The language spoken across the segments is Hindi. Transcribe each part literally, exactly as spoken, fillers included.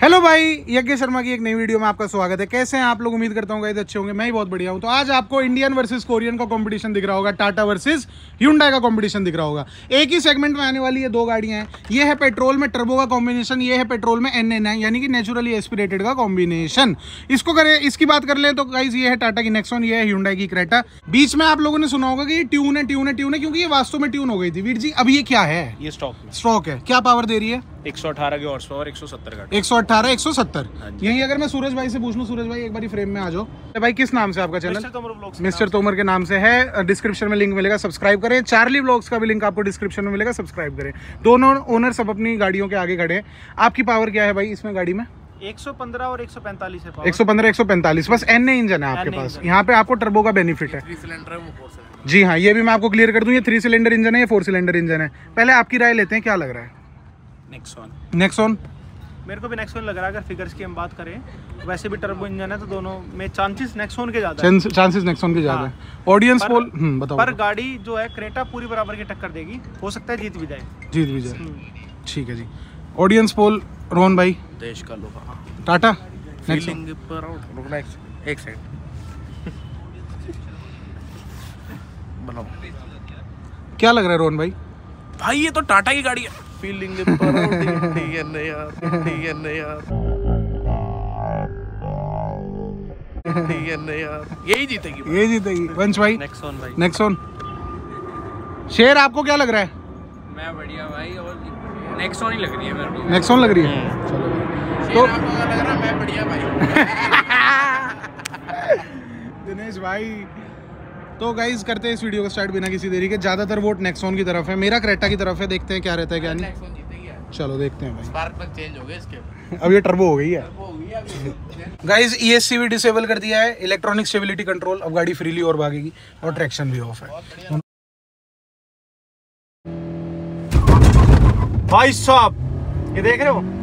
हेलो भाई, यज्ञ शर्मा की एक नई वीडियो में आपका स्वागत है। कैसे हैं आप लोग? उम्मीद करता हूँ गाइस अच्छे होंगे। मैं ही बहुत बढ़िया हूँ। तो आज आपको इंडियन वर्सेस कोरियन का कंपटीशन दिख रहा होगा, टाटा वर्सेस ह्यूंडई का कंपटीशन दिख रहा होगा। एक ही सेगमेंट में आने वाली ये दो गाड़ियां हैं। ये है पेट्रोल में टर्बो का कॉम्बिनेशन, ये है पेट्रोल में एन एन यानी कि नेचुरली एस्पिरेटेड का कॉम्बिनेशन। इसको करें इसकी बात कर ले तो गाइस ये है टाटा की नेक्सॉन, ये है ह्यूंडई की क्रेटा। बीच में आप लोगों ने सुना होगा कि ये ट्यून है ट्यून है ट्यून है, क्योंकि ये वास्तव में ट्यून हो गई थी। वीर जी अब ये क्या है? ये स्टॉक में स्टॉक है। क्या पावर दे रही है? एक सौ अठारह की हॉर्स पावर, एक सौ सत्तर का एक सौ अठारह एक सौ सत्तर। यही अगर मैं सूरज भाई से पूछ लूं, सूरज भाई एक बार फ्रेम में आ जाओ। भाई किस नाम से आपका channel? Mister Tomar vlogs mister Tomar के नाम से है। डिस्क्रिप्शन में लिंक मिलेगा, सब्सक्राइब करें। चार्ली व्लॉग्स का भी लिंक आपको डिस्क्रिप्शन में मिलेगा, सब्सक्राइब करें। दोनों ओनर सब अपनी गाड़ियों के आगे खड़े हैं। आपकी पावर क्या है भाई इसमें गाड़ी में? एक सौ पंद्रह और एक सौ पैंतालीस है। एक सौ पंद्रह एक सौ पैंतालीस बस एन ए इंजन है आपके पास। यहाँ पे आपको टर्बो का बेनिफिट है। थ्री सिलेंडर है, वो फोर सिलेंडर। जी हाँ, ये भी मैं आपको क्लियर कर दूं। ये थ्री सिलेंडर इंजन है, ये फोर सिलेंडर इंजन है। पहले आपकी राय लेते हैं, क्या लग रहा है? नेक्सॉन नेक्सॉन मेरे को भी नेक्सॉन लग रहा है। अगर फिगर्स की हम बात करें, वैसे भी टर्बो इंजन है तो दोनों में चांसेस नेक्सॉन के ज्यादा है। चांसेस नेक्सॉन के ज्यादा है। ऑडियंस पोल बताओ। पर गाड़ी जो है क्रेटा पूरी बराबर की टक्कर देगी, हो सकता है जीत भी जाए। जीत भी जाए, ठीक है जी। ऑडियंस पोल रोहन भाई। देश का लोहा टाटा फीलिंग पर रुकना एक सेकंड बनाओ। क्या लग रहा है रोहन भाई? भाई ये तो टाटा की गाड़ी है। फीलिंग पर यार यार यही जीतेगी, यही जीतेगी। वंश भाई? नेक्सॉन भाई। नेक्सॉन। शेर आपको क्या लग रहा है? मैं बढ़िया भाई, और नेक्सॉन ही लग रही है मेरे को। नेक्सॉन लग रही है। चलो तो लग रहा है मैं बढ़िया भाई। दिनेश भाई, तो गाइज करते हैं इस वीडियो को स्टार्ट बिना किसी देरी के। ज्यादातर वोट नेक्सॉन की तरफ है, मेरा क्रेटा की तरफ है। देखते हैं क्या रहता है क्या नहीं। नेक्सॉन जीतेगी यार। चलो देखते हैं भाई। स्पार्क प्लग चेंज हो गए इसके। अब ये टर्बो हो गई है वो हो गया अभी। गाइज। ई एस सी भी डिसेबल कर दिया है, इलेक्ट्रॉनिक स्टेबिलिटी कंट्रोल। अब गाड़ी फ्रीली और भागेगी और ट्रैक्शन भी ऑफ है। भाई साहब ये देख रहे हो,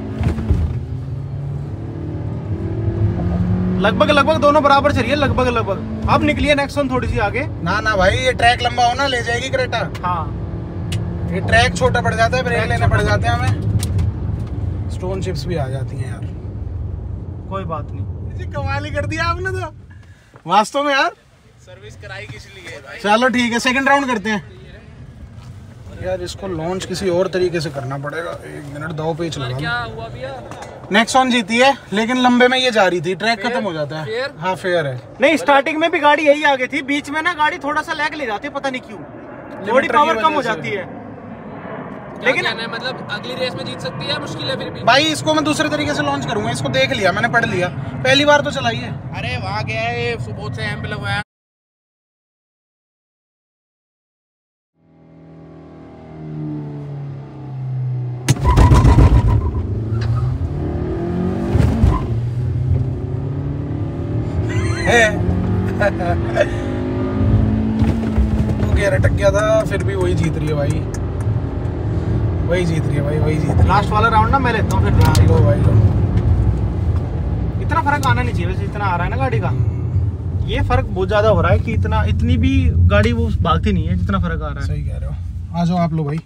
लगभग लगभग दोनों बराबर चल रही है। लगभग लगभग अब निकली है नेक्सॉन थोड़ी सी आगे। ना ना भाई, ये ट्रैक लंबा होना ले जाएगी क्रेटा। हाँ, ये ट्रैक छोटा पड़ जाता है, ब्रेक लेने पड़ जाते हैं हमें। स्टोन चिप्स भी आ जाती हैं यार। कोई बात नहीं। कमाल ही कर दिया आपने तो वास्तव में यार। सर्विस कराई किस लिए भाई? चलो ठीक है, सेकंड राउंड करते हैं यार। इसको लॉन्च किसी और तरीके से करना पड़ेगा। एक मिनट, दाव पेच लगा। क्या हुआ भैया? नेक्सॉन जीती है, लेकिन लंबे में ये जा रही थी। ट्रैक खत्म हो जाता है। हाँ फेयर है। नहीं, स्टार्टिंग में भी गाड़ी यही आगे थी, बीच में ना गाड़ी थोड़ा सा लैग ले जाती है, पता नहीं क्यों। थोड़ी पावर कम हो जाती है। लेकिन है, मतलब अगली रेस में जीत सकती है, मुश्किल है फिर भी। भाई इसको मैं दूसरे तरीके से लॉन्च करूंगा। इसको देख लिया मैंने, पढ़ लिया, पहली बार तो चलाई है। अरे वहाँ गया है, बहुत से एम्प लगवाया। तो गियर अटक गया था, फिर भी वही जीत रही है भाई। वही जीत रही है भाई, वही जीत रही है। लास्ट वाला राउंड ना मैं लेता हूँ फिर। हाँ, लो भाई लो। इतना फर्क आना नहीं चाहिए वैसे, इतना आ रहा है ना गाड़ी का। ये फर्क बहुत ज्यादा हो रहा है कि इतना इतनी भी गाड़ी वो भागती नहीं है जितना फर्क आ रहा है। सही कह रहे हो। आ जाओ आप लो भाई।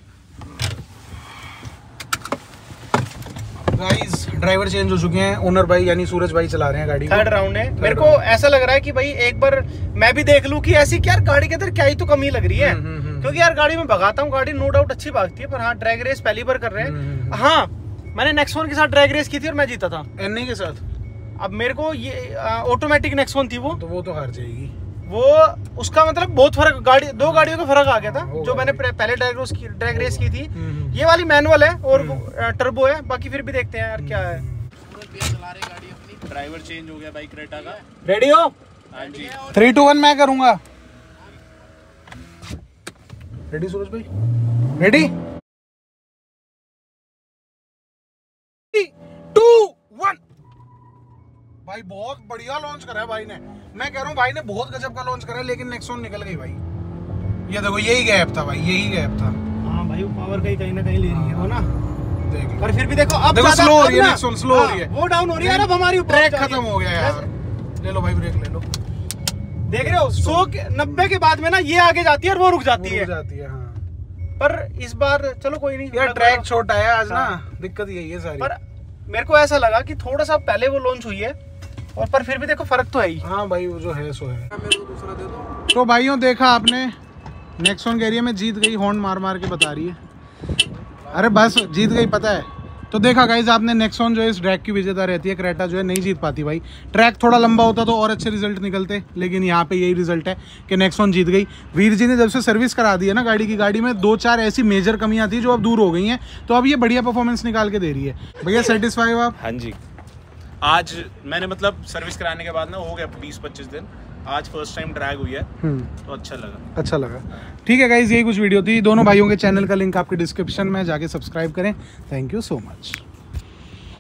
गाइस ड्राइवर चेंज हो चुके हैं। ओनर भाई यानी सूरज भाई चला रहे हैं गाड़ी। थर्ड राउंड है। मेरे को ऐसा लग रहा है कि भाई एक बार मैं भी देख लूं कि ऐसी क्या गाड़ी के अंदर क्या ही तो कमी लग रही है। क्योंकि यार गाड़ी में भगाता हूँ, गाड़ी नो डाउट अच्छी भागती है, पर हाँ ड्रैग रेस पहली बार कर रहे हैं। हाँ, मैंने नेक्सॉन के साथ ड्रैग रेस की थी और मैं जीता था। एन ए के साथ। अब मेरे को ये ऑटोमेटिक नेक्सॉन थी वो, तो वो तो हार जाएगी वो। उसका मतलब बहुत फर्क, गाड़ी दो गाड़ियों का फर्क आ गया था। जो मैंने पहले ड्रैग रेस की ड्रैग रेस की थी, ये वाली मैनुअल है और टर्बो है। बाकी फिर भी देखते हैं यार क्या है। चला रही गाड़ी अपनी। ड्राइवर चेंज हो गया भाई क्रेटा का। रेडी हो? हाँ जी। थ्री टू वन मैं करूंगा। रेडी सूरज भाई? रेडी? Two one. भाई बहुत बढ़िया लॉन्च करा है भाई ने। मैं कह रहा हूँ भाई ने बहुत गजब का लॉन्च करा है, लेकिन नेक्सॉन निकल गई भाई। ये देखो, यही गैप था भाई, यही गैप था। हाँ भाई, वो पावर कहीं कहीं ना कहीं ले रही है वो ना। देख पर फिर भी देखो, अब देखो स्लो हो रही है नेक्सॉन, स्लो हो रही है। वो डाउन हो रही है। अब हमारी ट्रैक खत्म हो गया यार। ले लो भाई, ब्रेक ले लो। देख रहे हो, सौ के नब्बे के बाद में ना ये आगे जाती है और वो रुक जाती है। रुक जाती है हाँ। पर इस बार चलो कोई नहीं यार, ट्रैक छोटा है आज ना, दिक्कत यही है सारी। पर मेरे को ऐसा लगा कि थोड़ा सा पहले वो लॉन्च हुई है और पर फिर भी देखो फर्क तो है ही। हाँ भाई वो जो है सो है। मेरे को दूसरा दे दो। तो भाइयों देखा आपने, नेक्सॉन कह रही है मैं जीत गई, हॉर्न मार मार के बता रही है। अरे बस जीत गई पता है। तो देखा गाइज आपने, नेक्सॉन जो है इस ट्रैक की विजेता रहती है, क्रेटा जो है नहीं जीत पाती भाई। ट्रैक थोड़ा लंबा होता तो और अच्छे रिजल्ट निकलते, लेकिन यहाँ पे यही रिजल्ट है कि नेक्सॉन जीत गई। वीर जी ने जब से सर्विस करा दी है ना गाड़ी की, गाड़ी में दो चार ऐसी मेजर कमियां थी जो अब दूर हो गई हैं, तो अब ये बढ़िया परफॉर्मेंस निकाल के दे रही है। भैया सेटिस्फाई हो आप? हाँ जी, आज मैंने मतलब सर्विस कराने के बाद ना हो गया बीस पच्चीस दिन, आज फर्स्ट टाइम ड्रैग हुई है तो अच्छा लगा। अच्छा लगा। ठीक है गाइज, यही कुछ वीडियो थी। दोनों भाइयों के चैनल का लिंक आपके डिस्क्रिप्शन में, जाके सब्सक्राइब करें। Thank you so much.